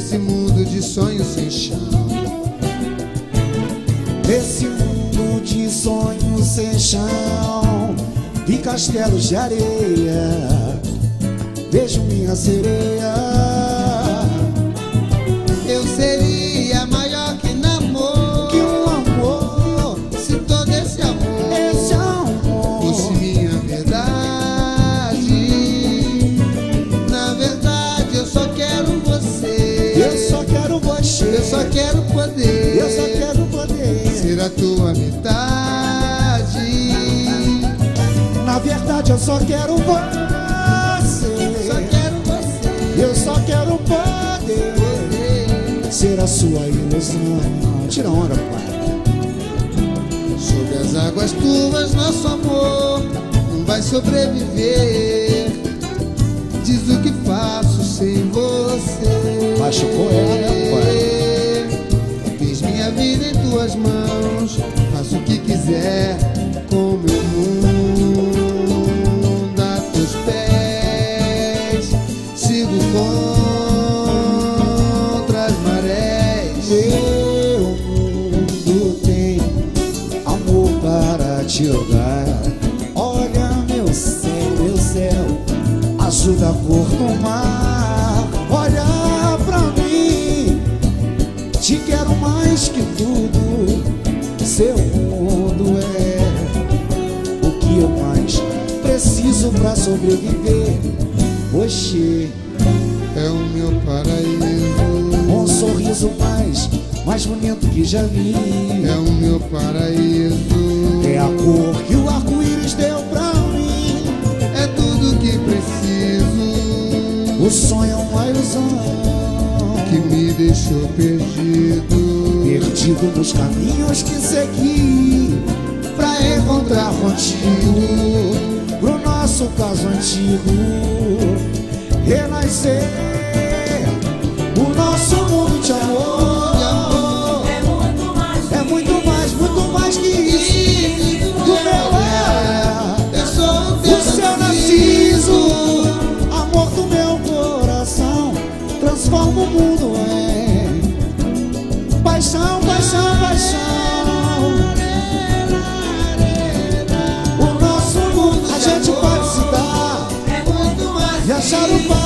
nesse mundo de sonhos sem chão. Nesse mundo de sonhos sem chão e castelos de areia, vejo minha sereia. Eu seria maior que namoro, Que um amor, se todo esse amor fosse minha verdade. Na verdade eu só quero você. eu só quero você. Eu só quero poder. Eu só quero poder ser a tua metade. Na verdade eu só quero você. Só quero você. Eu só quero poder ser a sua ilusão. Tira a onda, pai. Sob as águas turvas nosso amor não vai sobreviver. Diz o que faço sem você. Baixo poeta, pai. Fiz minha vida em tuas mãos, faço o que quiser com meu mundo a teus pés. Sigo contra as marés. Meu mundo tem amor para te dar. Olha meu céu, azul da cor do mar. Olha pra mim, te quero mais que tudo. Seu mundo é o que eu mais preciso pra sobreviver. Você É o meu paraíso, um sorriso mais bonito que já vi. é o meu paraíso, É a cor que o arco-íris deu pra mim. é tudo que preciso, O sonho é uma ilusão que me deixou perdido, perdido nos caminhos que segui pra encontrar contigo. Pro nosso caso antigo renascer o nosso mundo de amor. É muito mais que isso. Do meu olhar, eu sou o o seu narciso, amor do meu coração, transforma o mundo em paixão, paixão, paixão. O nosso mundo a gente pode se dar é muito mais e achar o